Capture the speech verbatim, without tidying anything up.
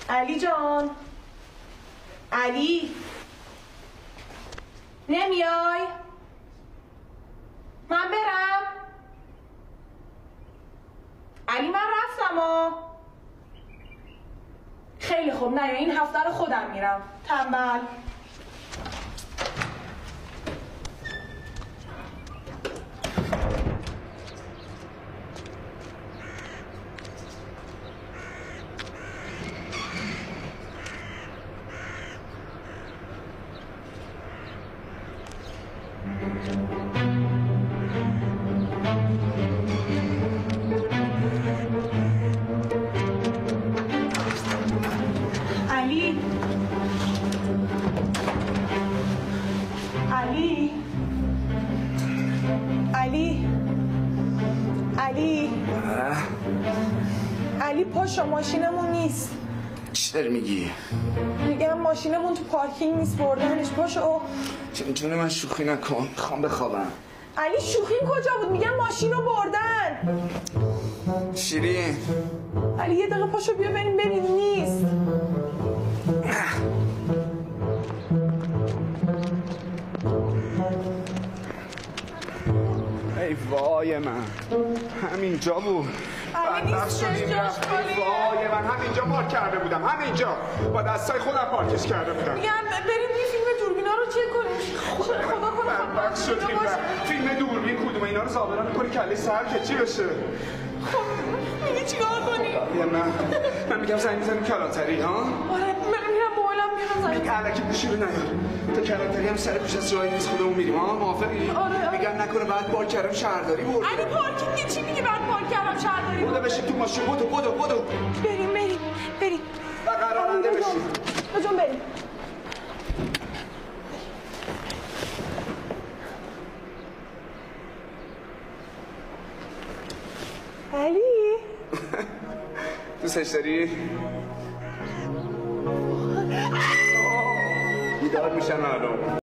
علی جان، علی نمیای؟ من برم؟ علی من رفتم ها. خیلی خوب، نه این هفته رو خودم میرم. تنبل. علی علی علی علی علی پاشو، ماشینمون نیست. چی داری میگی؟ میگم ماشینمون تو پارکینگ نیست، بردنش. پاشو. جون من شوخی نکن، میخوام بخوابم. علی شوخیم کجا بود؟ میگم ماشین رو بردن. شیرین علی یه دقیقه پاشو بیا بریم ببین. نیست. ای وای من، همینجا بود. علی نیست. جاش خالیه. وای من همینجا پارک کرده بودم، همینجا با دستای خودم پارکش کرده بودم. میگم بریم این فیلم دوربینا رو چک کنیم. خدا کنه بدبخت شدیم. فیلم دوربین کدومه؟ اینا رو زابرا میکنی کله سر که چی بشه؟ خب میگی چیکار کنی؟ من من میگم زنگ میزنیم کلانتری ها؟ آره من میرم موبایلم میرم زنگ. میگه الکی گوشی رو نیار. تا کلانتری هم سر پیش از جایی نیست، خودمون میریم ها. موافقی؟ آره. میگن نکنه بعد پارک کردم شهرداری برد. علی پارکینگ چی میگه بعد پارک کردم شهرداری؟ بودو بشین تو ماشین. بودو بودو بودو بریم بریم بریم و قرارنده بشین. بجون بریم. علی دوستش داری؟ بیدار میشن الان.